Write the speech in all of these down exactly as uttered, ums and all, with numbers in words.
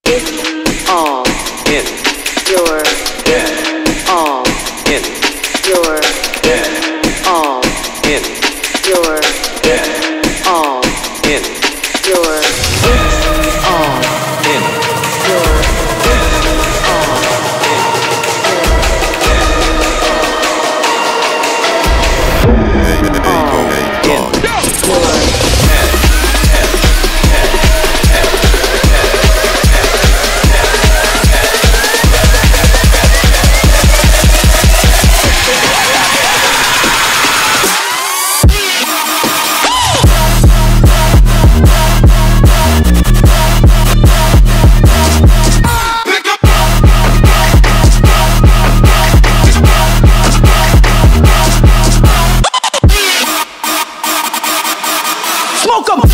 It's all in your head, all in your head, all in your head, all in your it's all in your all Smoke 'em!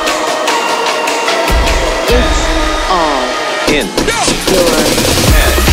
it's all in your head.